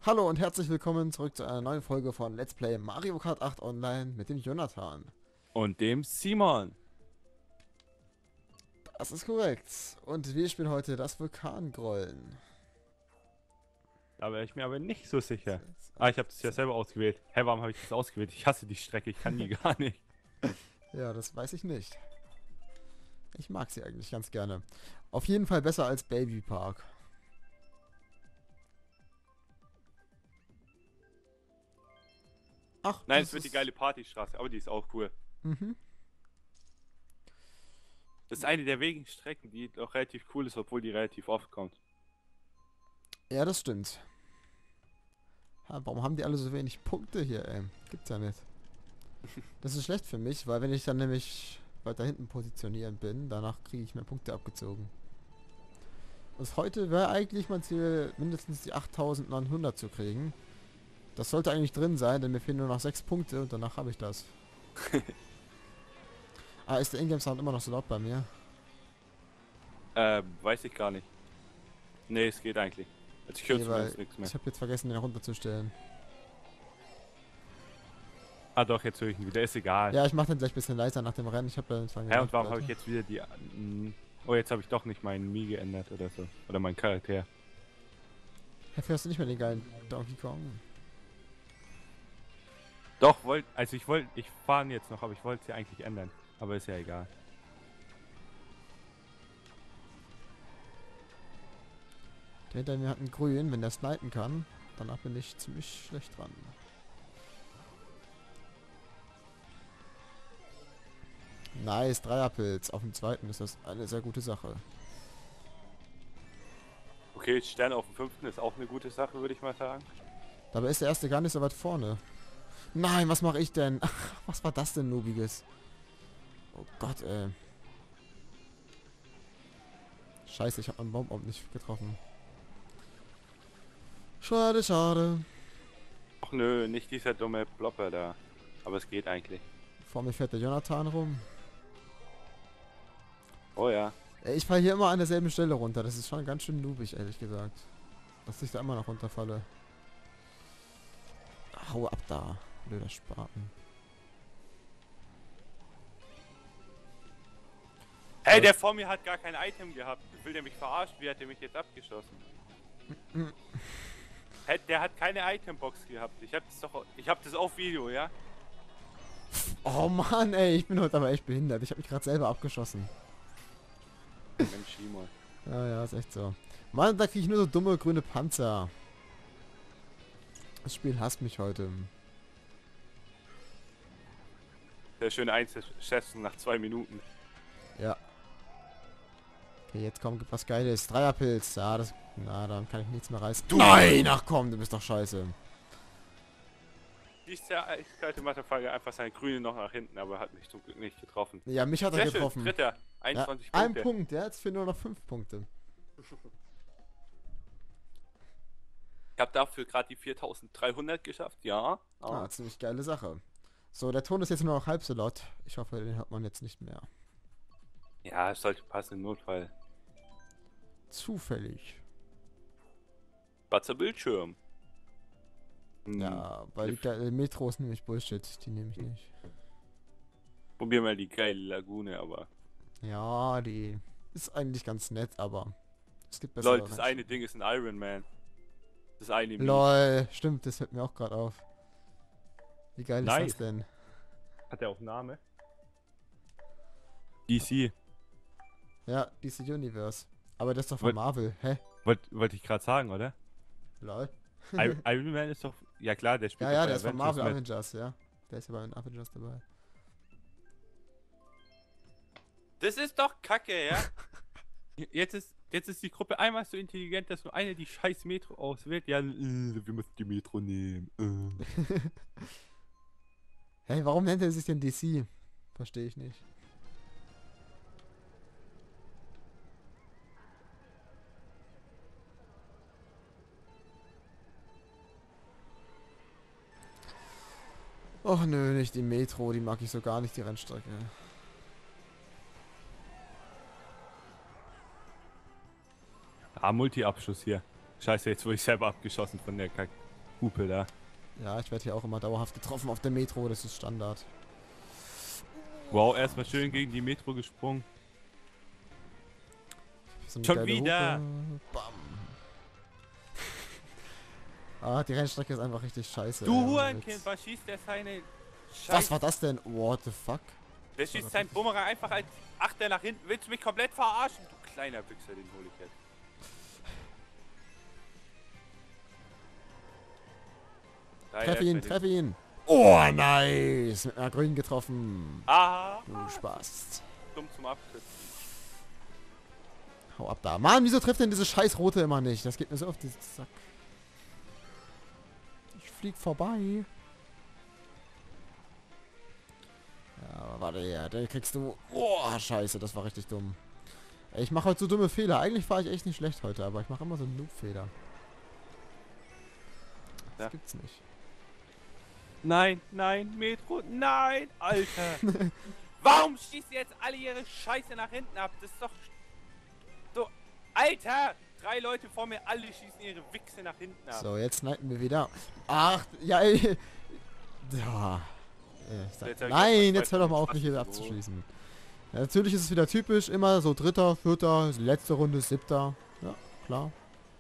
Hallo und herzlich willkommen zurück zu einer neuen Folge von Let's Play Mario Kart 8 Online mit dem Jonathan. Und dem Simon. Das ist korrekt. Und wir spielen heute das Vulkangrollen. Da wäre ich mir aber nicht so sicher. Sechs, Ah, ich habe das ja 18. selber ausgewählt. Hä, warum habe ich das ausgewählt? Ich hasse die Strecke, ich kann die gar nicht. Ja, das weiß ich nicht. Ich mag sie eigentlich ganz gerne. Auf jeden Fall besser als Baby Park. Ach, Nein, es das wird die ist... geile Partystraße, aber die ist auch cool. Mhm. Das ist eine der wenigen Strecken, die doch relativ cool ist, obwohl die relativ oft kommt. Ja, das stimmt. Ja, warum haben die alle so wenig Punkte hier, ey? Gibt's ja nicht. Das ist schlecht für mich, weil wenn ich dann nämlich weiter hinten positionieren bin, danach kriege ich mehr Punkte abgezogen. Also heute wäre eigentlich mein Ziel, mindestens die 8900 zu kriegen. Das sollte eigentlich drin sein, denn mir fehlen nur noch 6 Punkte und danach habe ich das. Ah, ist der Ingame-Sound immer noch so laut bei mir? Weiß ich gar nicht. Nee, es geht eigentlich. Also ich höre Okay, weil zumindest nichts mehr. ich habe jetzt vergessen, den runterzustellen. Ah doch, jetzt höre ich ihn wieder, ist egal. Ja, ich mache den gleich ein bisschen leiser nach dem Rennen. Ich habe da zwar Hä, und gedacht, warum habe Leute. ich jetzt wieder die... Oh, jetzt habe ich doch nicht meinen Mii geändert oder so. Oder meinen Charakter. Dafür hast du nicht mehr den geilen Donkey Kong. Doch, ich fahre jetzt noch, aber ich wollte es ja eigentlich ändern. Aber ist ja egal. Der hinter mir hat einen grün, wenn der snipen kann. Danach bin ich ziemlich schlecht dran. Nice, Dreierpilz. Auf dem zweiten ist das eine sehr gute Sache. Okay, Stern auf dem 5. ist auch eine gute Sache, würde ich mal sagen. Dabei ist der erste gar nicht so weit vorne. Nein, was mache ich denn? Ach, was war das denn, Noobiges? Oh Gott, ey. Scheiße, ich habe meinen Bomb nicht getroffen. Schade, schade. Ach nö, nicht dieser dumme Blopper da. Aber es geht eigentlich. Vor mir fährt der Jonathan rum. Oh ja. Ey, ich falle hier immer an derselben Stelle runter. Das ist schon ganz schön noobig, ehrlich gesagt. Dass ich da immer noch runterfalle. Hau ab da, blöder Spaten. Hey, der vor mir hat gar kein Item gehabt. Will der mich verarschen? Wie hat der mich jetzt abgeschossen? Hey, der hat keine Itembox gehabt. Ich hab das auf Video, ja? Oh Mann, ey, ich bin heute aber echt behindert. Ich habe mich gerade selber abgeschossen. Mensch, Simon. Ja, ja, ist echt so. Mann, da kriege ich nur so dumme grüne Panzer. Das Spiel hasst mich heute. Der schöne Einzelschätzung nach 2 Minuten. Ja. Okay, jetzt kommt was Geiles. Dreierpilz. Ja, das... Na, dann kann ich nichts mehr reißen. Nein, ach komm, du bist doch scheiße. Die ist der eiskalte Motherfucker einfach seine Grüne noch nach hinten, aber hat mich zum Glück nicht getroffen. Ja, mich hat er Sehr schön, getroffen. Dritter. Ja, 21 ein Punkte. Punkt, ja, jetzt fehlen nur noch 5 Punkte. Ich habe dafür gerade die 4300 geschafft, ja. Ah, ziemlich geile Sache. So, der Ton ist jetzt nur noch halb so laut. Ich hoffe, den hört man jetzt nicht mehr. Ja, es sollte passen im Notfall. Zufällig. Schwarzer Bildschirm. Ja, weil die Metro ist nämlich Bullshit. Die nehme ich nicht. Probier mal die geile Lagune, aber. Ja, die ist eigentlich ganz nett, aber es gibt bessere. Leute, das eine Ding ist ein Iron Man. Das eine Mii. Lol, stimmt, das fällt mir auch gerade auf. Wie geil Nice. ist das denn? Hat der auch einen Namen? DC. Ja, DC Universe. Aber das ist doch von Marvel, hä? Wollte ich gerade sagen, oder? Lol. Iron Man ist doch. Ja klar, der spielt Ja, ja, bei der ist von Marvel mit. Avengers, ja. Der ist ja bei den Avengers dabei. Das ist doch Kacke, ja? Jetzt ist die Gruppe einmal so intelligent, dass nur eine die scheiß Metro auswählt. Ja, wir müssen die Metro nehmen. Hey, warum nennt er sich denn DC? Verstehe ich nicht. Och nö, nicht die Metro, die mag ich so gar nicht, die Rennstrecke. Ah, Multi-Abschuss hier. Scheiße, jetzt wurde ich selber abgeschossen von der Kacke. Hupe da. Ja, ich werde hier auch immer dauerhaft getroffen auf der Metro, das ist Standard. Wow, erstmal schön gegen die Metro gesprungen. So eine Schon geile wieder. Hupe. Bam. Ah, die Rennstrecke ist einfach richtig scheiße. Du ey, ohne Hurenkind, Witz. was schießt der seine Was Scheiß... war das denn? What the fuck? Der schießt seinen Bumerang einfach als Achter nach hinten. Willst du mich komplett verarschen? Du kleiner Wichser, den hol ich jetzt. Treff ihn, treff ihn. Oh, nice. Mit einer Grün getroffen. Ah, Du Spaß. dumm zum Abkürzen. Hau ab da. Mann, wieso trifft denn diese scheiß Rote immer nicht? Das geht mir so auf den Sack. Ich flieg vorbei. Ja, warte her. Den kriegst du... Oh, scheiße. Das war richtig dumm. Ey, ich mache heute so dumme Fehler. Eigentlich fahre ich echt nicht schlecht heute, aber ich mache immer so Noob-Fehler. Das Ja. gibt's nicht. Nein, nein, Metro, nein, Alter. Warum schießen jetzt alle ihre Scheiße nach hinten ab? Das ist doch... So, Alter! 3 Leute vor mir, alle schießen ihre Wichse nach hinten ab. So, jetzt snipen wir wieder. Ach, ja, ey. Ja. Nein, jetzt hör doch mal auf, mich hier abzuschließen. Ja, natürlich ist es wieder typisch, immer so dritter, vierter, letzte Runde, siebter. Ja, klar.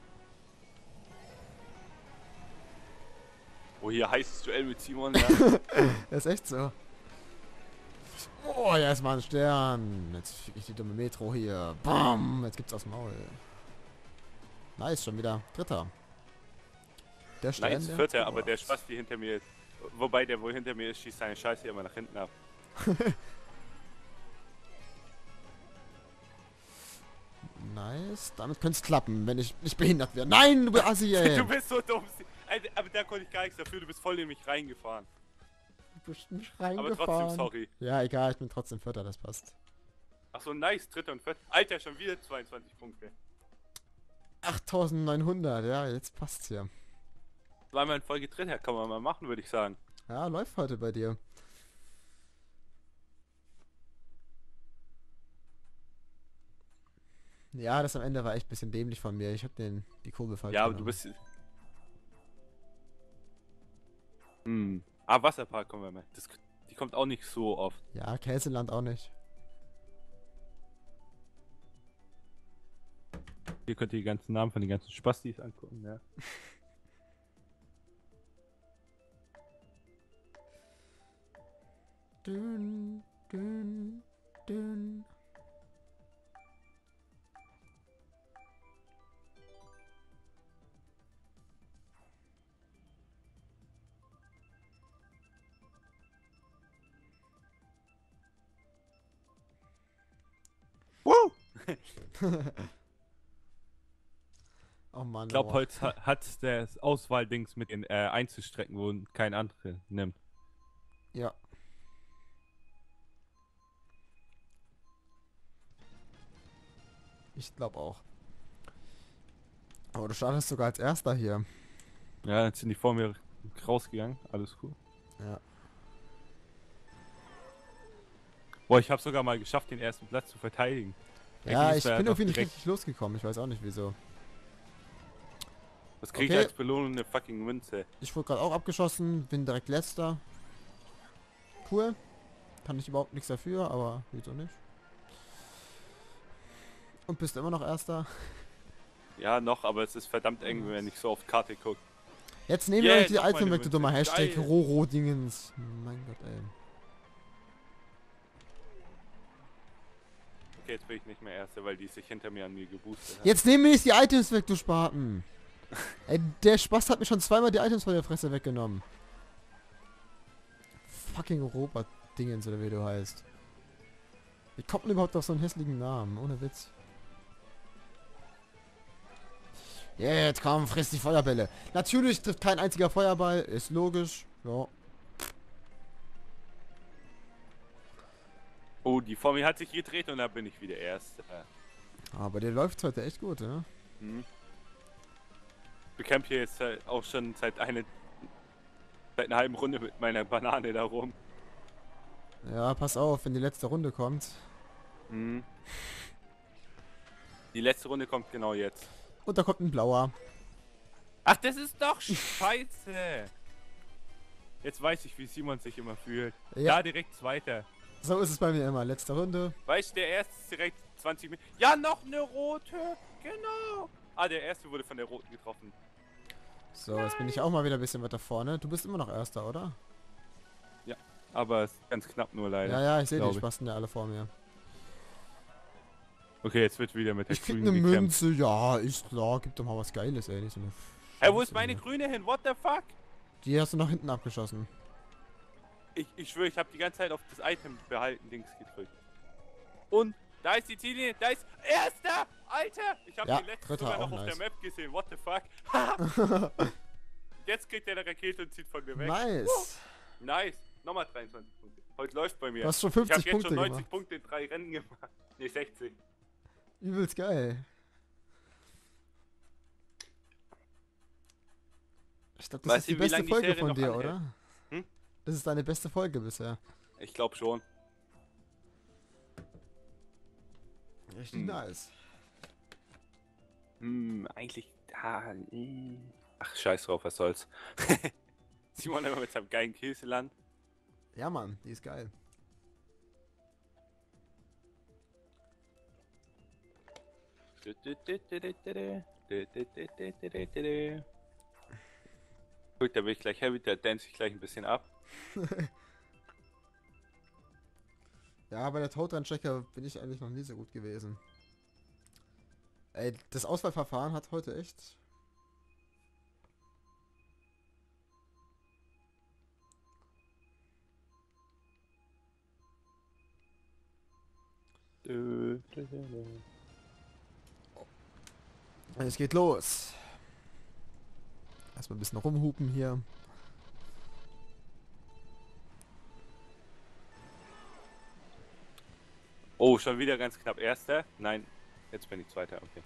Oh, hier heißes Duell mit Simon, ja. Das ist echt so. Oh, ja, ist mal ein Stern. Jetzt fick ich die dumme Metro hier. Bam! Jetzt gibt's aufs Maul. Nice, schon wieder dritter. Der Stern, Nein, Vierter, aber der Spasti hinter mir ist. Wobei der wohl hinter mir ist, schießt seine Scheiße immer nach hinten ab. Nice. Damit könnte es klappen, wenn ich nicht behindert werde. Nein, du bist Assi, ey. Du bist so dumm. Alter, aber da konnte ich gar nichts dafür, du bist voll in mich reingefahren. Du bist nicht Aber reingefahren. trotzdem sorry. Ja, egal, ich bin trotzdem Vierter, das passt. Achso, nice, dritter und vierter. Alter, schon wieder 22 Punkte. 8900, ja, jetzt passt's hier. Zweimal in Folge Dritter, kann man mal machen, würde ich sagen. Ja, läuft heute bei dir. Ja, das am Ende war echt ein bisschen dämlich von mir. Ich hab die Kurve falsch Ja, aber du genommen. bist... Ah, Wasserpark kommen wir mal. Die kommt auch nicht so oft. Ja, Käseland auch nicht. Hier könnt ihr die ganzen Namen von den ganzen Spastis angucken, ja. Dünn, dünn, dünn. Woo! Oh Mann. Ich glaube, oh. heute hat das Auswahldings mit den Einzelstrecken, wo kein andere nimmt. Ja. Ich glaube auch. Aber du startest sogar als Erster hier. Ja, jetzt sind die vor mir rausgegangen. Alles cool. Ja. Boah, ich habe sogar mal geschafft, den ersten Platz zu verteidigen. Ja, Eigentlich ich wär bin doch irgendwie nicht direkt- richtig losgekommen. Ich weiß auch nicht wieso. Was krieg Okay. ich als Belohnung? Eine fucking Münze. Ich wurde gerade auch abgeschossen, bin direkt letzter. Cool. Kann ich überhaupt nichts dafür, aber wieso nicht? Und bist immer noch Erster. Ja, noch, aber es ist verdammt eng, wenn man nicht so auf Karte guckt. Jetzt nehmen Yeah, wir euch die noch Item meine weg, du dummer Münze. Hashtag Geil. Roro-Dingens. Mein Gott, ey. Okay, jetzt bin ich nicht mehr Erster, weil die sich hinter mir an mir geboostet hat. Jetzt nehmen wir nicht die Items weg, du Spaten. Ey, der Spaß hat mir schon zweimal die Items von der Fresse weggenommen. Fucking Robert-Dingens, oder wie du heißt. Wie kommt man überhaupt auf so einen hässlichen Namen? Ohne Witz. Jetzt komm, friss die Feuerbälle. Natürlich trifft kein einziger Feuerball, ist logisch. Ja. Oh, die vor mir hat sich gedreht und da bin ich wieder Erster. Aber der läuft heute echt gut, ne? Hm. Ich camp hier jetzt auch schon seit einer halben Runde mit meiner Banane da rum. Ja, pass auf, wenn die letzte Runde kommt. Hm. Die letzte Runde kommt genau jetzt. Und da kommt ein blauer. Ach, das ist doch scheiße. Jetzt weiß ich, wie Simon sich immer fühlt. Ja. Da direkt Zweiter. So ist es bei mir immer. Letzte Runde. Weißt du, der erste ist direkt 20 Meter. Ja, noch eine rote. Genau. Ah, der erste wurde von der roten getroffen. So, jetzt bin ich auch mal wieder ein bisschen weiter vorne. Du bist immer noch Erster, oder? Ja, aber es ist ganz knapp nur leider. Ja, ja, ich sehe die glaub ich. Spasten ja alle vor mir. Okay, jetzt wird wieder mit der Ich krieg grünen eine gekämpft. Münze. Ja, ist klar. Gib doch mal was Geiles, ey. Nicht so eine Hey, wo Scheiße ist meine hier. grüne hin? What the fuck? Die hast du nach hinten abgeschossen. Ich schwöre, ich habe die ganze Zeit auf das Item behalten Dings gedrückt. Und da ist die Ziellinie, da ist Erster! Alter! Ich habe Ja, den letzten Dritter sogar auch noch auf nice. der Map gesehen. What the fuck? Jetzt kriegt er eine Rakete und zieht von mir weg. Nice. Nice. Nochmal 23 Punkte. Heute läuft bei mir. Du hast schon Ich habe 50 jetzt Punkte schon 90 gemacht. Punkte in 3 Rennen gemacht. Ne, 60. Übelst geil. Ich glaube, das Weißt ist die du, wie beste lang die Folge Serie von noch dir, anhält? oder? Hm? Das ist deine beste Folge bisher. Ich glaube schon. Richtig nice. Eigentlich. Ach, scheiß drauf, was soll's. Simon immer mit seinem geilen Käseland. Ja, Mann, die ist geil. Gut, da bin ich gleich heavy, da dance ich gleich ein bisschen ab. Ja, bei der Toadrun-Checker bin ich eigentlich noch nie so gut gewesen. Ey, das Auswahlverfahren hat heute echt... Es geht los. Erstmal ein bisschen rumhupen hier. Oh, schon wieder ganz knapp Erster. Nein, jetzt bin ich Zweiter, okay.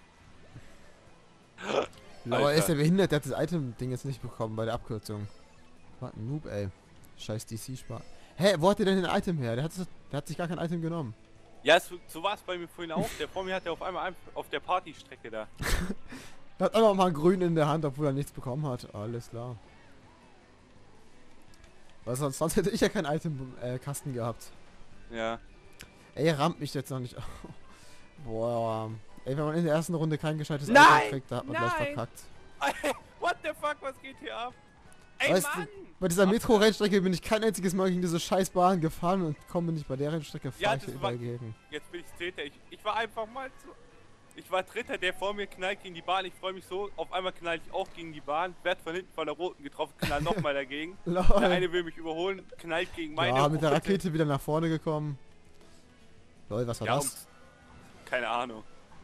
Aber er ist Alter. ja behindert, der hat das Item-Ding jetzt nicht bekommen bei der Abkürzung. Was ein Noob, ey. Scheiß DC-Spar. Hä, wo hat der denn ein Item her? Der hat sich gar kein Item genommen. Ja, so war es bei mir vorhin auch. Der vor mir hatte auf einmal auf der Partystrecke da. Er hat einfach mal grün in der Hand, obwohl er nichts bekommen hat. Alles klar. Weil sonst hätte ich ja keinen Item-Kasten gehabt. Ja. Ey, er rammt mich jetzt noch nicht. Boah. Ey, wenn man in der ersten Runde kein gescheites Nein! Item kriegt, da hat man gleich Nein! verkackt. What the fuck, was geht hier ab? Ey, Weißt Mann! du, bei dieser Metro-Rennstrecke bin ich kein einziges Mal gegen diese scheiß Bahn gefahren und komme nicht bei der Rennstrecke Ja, fahr ich das hier war- überall gegen. Jetzt bin ich Zehnter. Ich war einfach mal zu... Ich war Dritter, der vor mir knallt gegen die Bahn. Ich freue mich so. Auf einmal knall ich auch gegen die Bahn. Werd von hinten von der Roten getroffen, knall nochmal dagegen. Der Lol. eine will mich überholen, knallt gegen meine Ja, mit der Rote. Rakete wieder nach vorne gekommen. Lol, was war Ja, das? keine Ahnung.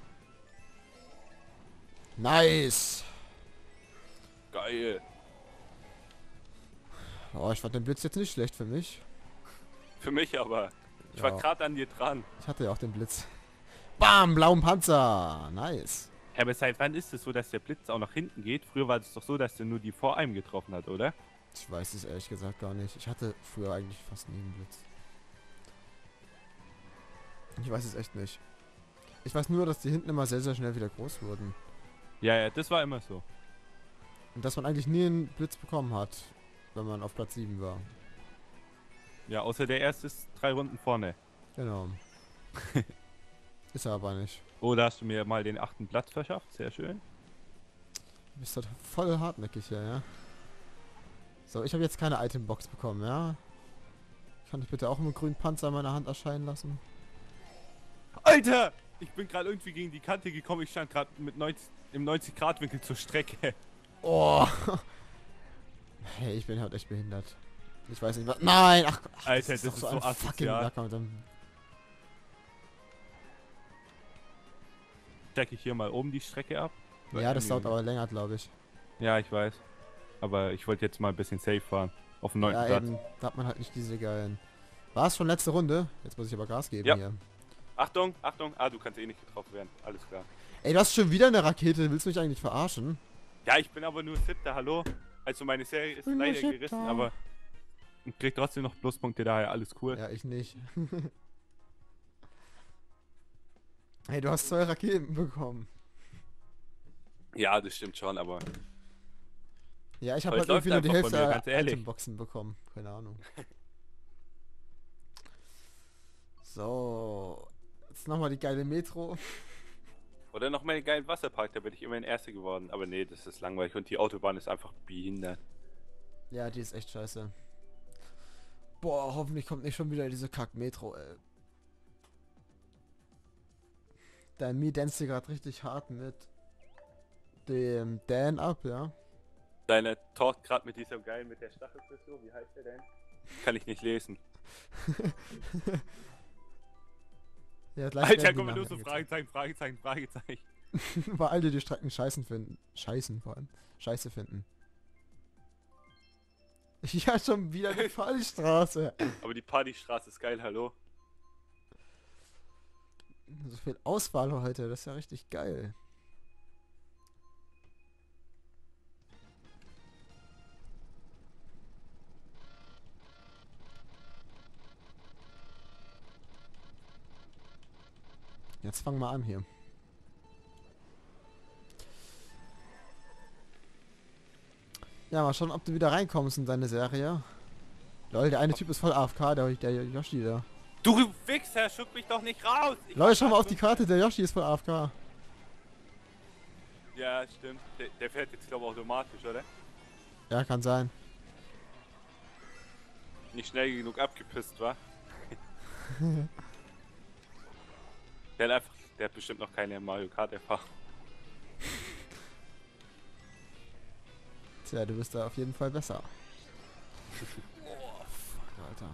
Nice! Geil. Oh, ich fand den Blitz jetzt nicht schlecht für mich. Für mich aber. Ich Ja. war gerade an dir dran. Ich hatte ja auch den Blitz. Bam, blauen Panzer. Nice. Ja, aber seit wann ist es so, dass der Blitz auch nach hinten geht? Früher war es doch so, dass der nur die vor einem getroffen hat, oder? Ich weiß es ehrlich gesagt gar nicht. Ich hatte früher eigentlich fast nie einen Blitz. Ich weiß es echt nicht. Ich weiß nur, dass die hinten immer sehr, sehr schnell wieder groß wurden. Ja, das war immer so. Und dass man eigentlich nie einen Blitz bekommen hat, wenn man auf Platz 7 war. Ja, außer der erste ist 3 Runden vorne. Genau. Ist er aber nicht. Oh, da hast du mir mal den 8. Platz verschafft. Sehr schön. Du bist halt voll hartnäckig hier, ja? So, ich habe jetzt keine Itembox bekommen, ja? Kann ich bitte auch einen grünen Panzer in meiner Hand erscheinen lassen? Alter! Ich bin gerade irgendwie gegen die Kante gekommen. Ich stand gerade mit im 90-Grad-Winkel zur Strecke. Oh! Hey, ich bin halt echt behindert. Ich weiß nicht was. Nein! Ach, Alter, das doch ist so ein fucking asozial. Lacker mit dem. Stecke ich hier mal oben die Strecke ab. Ja, das dauert aber länger, glaube ich. Ja, ich weiß. Aber ich wollte jetzt mal ein bisschen safe fahren. Auf dem 9. Ja, Platz. eben. Da hat man halt nicht diese geilen. War es schon letzte Runde? Jetzt muss ich aber Gas geben Ja. hier. Achtung, Achtung. Ah, du kannst eh nicht getroffen werden. Alles klar. Ey, du hast schon wieder eine Rakete. Willst du mich eigentlich verarschen? Ja, ich bin aber nur 7. Hallo. Also meine Serie ist bin nur leider 7. gerissen, aber ich krieg trotzdem noch Pluspunkte, daher alles cool. Ja, ich nicht. Hey, du hast 2 Raketen bekommen. Ja, das stimmt schon, aber Ja, ich habe Aber halt es läuft irgendwie nur die einfach bei Hälfte mir, der ganz ehrlich. Itemboxen bekommen. Keine Ahnung. So. Jetzt nochmal die geile Metro. Oder noch mal einen geilen Wasserpark, da bin ich immerhin Erster geworden. Aber nee, das ist langweilig und die Autobahn ist einfach behindert. Ja, die ist echt scheiße. Boah, hoffentlich kommt nicht schon wieder diese Kack-Metro, ey. Der Mi dance hier gerade richtig hart mit dem Dan ab, ja. Deine talkt gerade mit dieser geilen, mit der Stachelfrisur, wie heißt der denn? Kann ich nicht lesen. Ja, gleich Alter, werden die komm mal Namen nur so angezeigt. Fragezeichen, Fragezeichen, Fragezeichen. Weil all die Strecken scheißen finden. Scheißen vor allem. Scheiße finden. Ja, schon wieder eine Fallstraße. Aber die Partystraße ist geil, hallo? So viel Auswahl heute, das ist ja richtig geil. Jetzt fangen wir an hier. Ja, mal schauen, ob du wieder reinkommst in deine Serie. Lol, der eine Typ ist voll AFK, der Yoshi da. Du Wichser, schuck mich doch nicht raus! Leute, schau mal auf die Karte, der Yoshi ist voll AFK. Ja, stimmt. Der fährt jetzt, glaube ich, automatisch, oder? Ja, kann sein. Nicht schnell genug abgepisst, war. Der hat bestimmt noch keine Mario Kart Erfahrung. Tja, du bist da auf jeden Fall besser. Oh, fuck, Alter.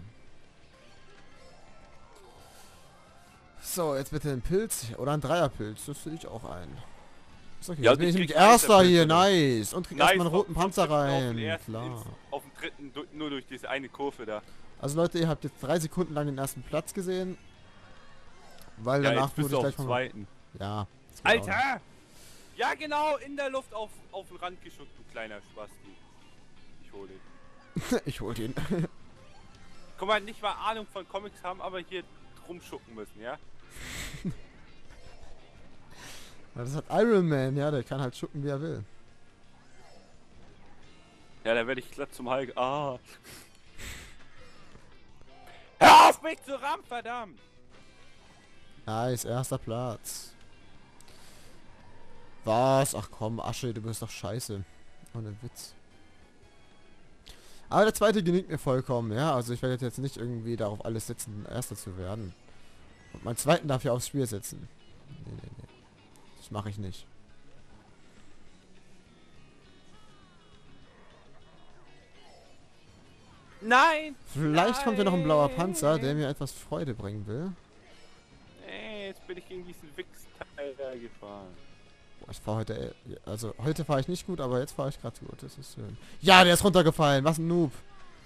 So, jetzt bitte ein Pilz oder ein Dreierpilz. Das will ich auch ein. Ist okay, Ja, jetzt bin ich ich nämlich krieg einen Erster hier, Pilz, oder? nice. Und krieg erstmal einen roten Panzer Auf den rein. ersten, Klar. auf dem dritten nur durch diese eine Kurve da. Also Leute, ihr habt jetzt 3 Sekunden lang den ersten Platz gesehen. Weil Ja, danach jetzt bist wurde du ich auf gleich dem mal... zweiten. Ja. das geht auch nicht. Alter! Ja genau, in der Luft auf den Rand geschuckt, du kleiner Spasti. Ich hole dich. Ich hol den. Guck mal, nicht mal Ahnung von Comics haben, aber hier rumschucken müssen, ja? Ja, das hat Iron Man, ja, der kann halt schucken, wie er will. Ja, da werde ich glatt zum Hulk. Ah. Hör auf mich zu rammen, verdammt! Nice, erster Platz. Was? Ach komm, Asche, du bist doch scheiße. Ohne Witz. Aber der zweite genügt mir vollkommen, ja. Also ich werde jetzt nicht irgendwie darauf alles setzen, Erster zu werden. Und meinen zweiten darf ich aufs Spiel setzen. Nee. Das mache ich nicht. Nein! Vielleicht kommt ja noch ein blauer Panzer, Nein. der mir etwas Freude bringen will. Nee, jetzt bin ich gegen diesen Wichsteil da gefahren. Boah, ich fahre heute... Also heute fahre ich nicht gut, aber jetzt fahre ich gerade gut. Das ist schön. Ja, der ist runtergefallen. Was ein Noob.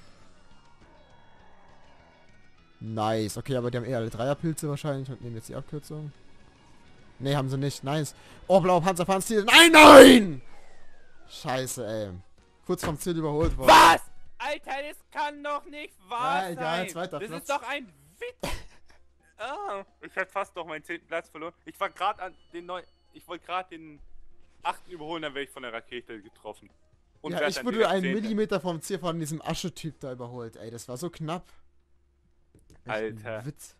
Nice. Okay, aber die haben eher alle Dreierpilze wahrscheinlich und nehmen jetzt die Abkürzung. Ne, haben sie nicht. Nice. Oh, blauer Panzer fahren Ziel. Nein! Scheiße, ey. Kurz vom Ziel überholt worden. Was? Alter, das kann doch nicht wahr Ja, egal, sein. zweiter Das Platz. ist doch ein Witz. Ah, ich hätte fast noch meinen 10. Platz verloren. Ich war gerade an den Ich wollte gerade den 8. überholen, dann wäre ich von der Rakete getroffen. Und Ja, werd ich dann wurde direkt einen 10.. Millimeter vom Ziel von diesem Aschetyp da überholt. Ey, das war so knapp. Echt ein Alter. Witz.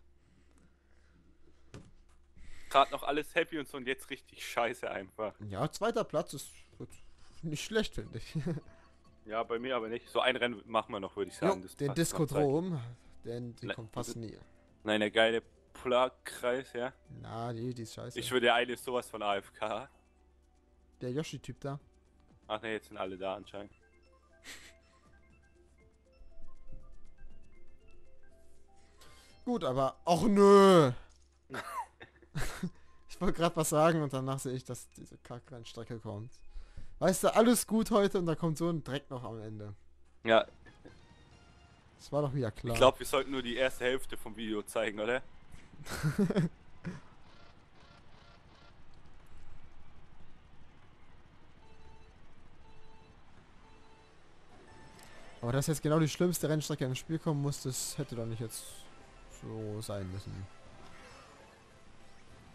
Gerade noch alles happy und so und jetzt richtig scheiße einfach. Ja, zweiter Platz ist nicht schlecht, finde ich. Ja, bei mir aber nicht. So ein Rennen machen wir noch, würde ich Jo, sagen. Das den passt noch Diskodrom, denn die Ne, kommt fast nie. Nein, der geile Polarkreis, ja. Na, die ist scheiße. Ich würde, der eine ist sowas von AFK. Der Yoshi-Typ da. Ach ne, jetzt sind alle da anscheinend. Gut, aber... Och nö! Ich wollte gerade was sagen und danach sehe ich, dass diese Kackrennstrecke kommt. Weißt du, alles gut heute und da kommt so ein Dreck noch am Ende. Ja, Das war doch wieder klar. ich glaube, wir sollten nur die erste Hälfte vom Video zeigen, oder? Aber dass jetzt genau die schlimmste Rennstrecke ins Spiel kommen muss, das hätte doch nicht jetzt so sein müssen.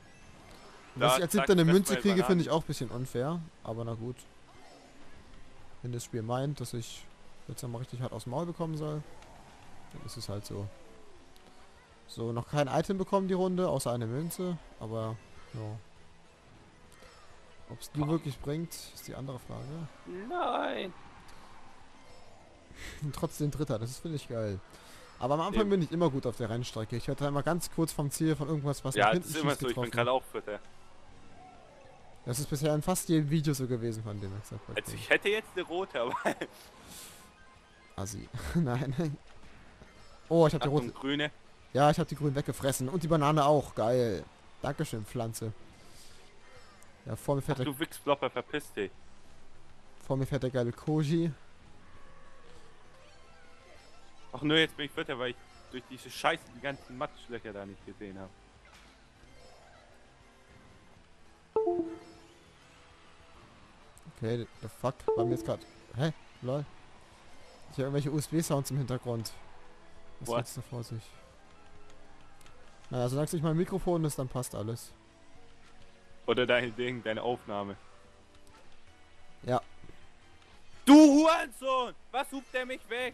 Und dass Da ich als zack, Siebter eine fressen Münze wir kriege, Bananen. finde ich auch ein bisschen unfair. Aber na gut. Wenn das Spiel meint, dass ich jetzt einmal richtig hart aufs Maul bekommen soll, dann ist es halt so. So, noch kein Item bekommen die Runde, außer eine Münze, aber ja. Ob es die wirklich bringt, ist die andere Frage. Nein. Und trotzdem Dritter, das finde ich geil. Aber am Anfang Eben. bin ich immer gut auf der Rennstrecke. Ich werde einmal ganz kurz vom Ziel von irgendwas, was Ja, nach das hinten ist immer schießt, so. Ich bin getroffen. gerade auch Vierter. Das ist bisher in fast jedem Video so gewesen, von dem ich gesagt habe. Also ich hätte jetzt eine rote, aber Assi. Nein. Oh, ich habe die Achtung, rote. grüne. Ja, ich habe die grün weggefressen. Und die Banane auch. Geil. Dankeschön, Pflanze. Ja, vor mir Ach, fährt der, du Wichsblopper, verpiss dich. vor mir fährt der geile Koji. Ach nur jetzt bin ich Vierter, weil ich durch diese Scheiße die ganzen Matschlöcher da nicht gesehen habe. Okay, the fuck. Bei mir ist gerade. Hä? Lol. Ich habe irgendwelche USB-Sounds im Hintergrund. Was What? geht's da vor sich? Naja, solange es nicht mein Mikrofon ist, dann passt alles. Oder dein Ding, deine Aufnahme. Ja. Du Hurensohn! Was hupt der mich weg?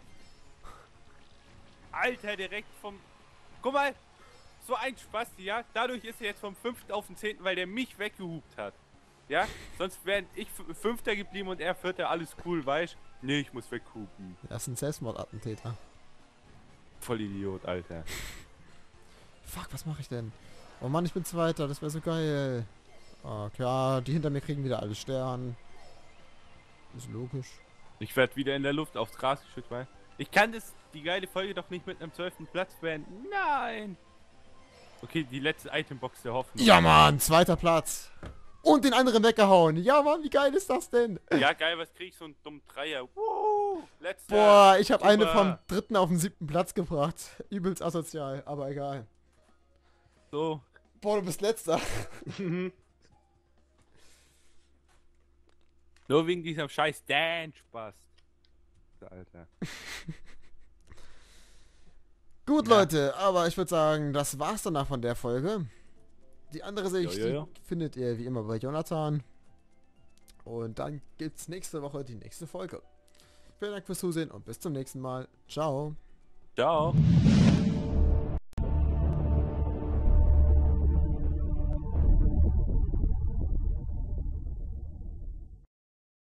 Alter, direkt vom... Guck mal! So ein Spasti, ja? Dadurch ist er jetzt vom 5. auf den 10., weil der mich weggehupt hat. Ja? Sonst wäre ich 5. geblieben und er 4. Alles cool, weißt? Nee, ich muss weghupen. Er ist ein Selbstmordattentäter. Voll Idiot, Alter. Fuck, was mache ich denn? Oh Mann, ich bin Zweiter, das wäre so geil. Okay, ja, die hinter mir kriegen wieder alle Stern. Ist logisch. Ich werde wieder in der Luft aufs Gras geschüttet, weil... Ich kann die geile Folge doch nicht mit einem 12. Platz beenden. Nein! Okay, die letzte Itembox der Hoffnung. Ja, Mann, zweiter Platz. Und den anderen weggehauen. Ja, Mann, wie geil ist das denn? Ja, geil, was krieg ich? So einen dummen Dreier. Letzter. Boah, ich habe Super. eine vom 3. auf den 7. Platz gebracht. Übelst asozial, aber egal. So. Boah, du bist letzter. Nur wegen diesem scheiß Dan-Spaß. Alter. Gut, Ja. Leute, aber ich würde sagen, das war's danach von der Folge. Die andere Sicht Ja. die findet ihr wie immer bei Jonathan. Und dann gibt's nächste Woche die nächste Folge. Vielen Dank fürs Zusehen und bis zum nächsten Mal. Ciao. Ciao.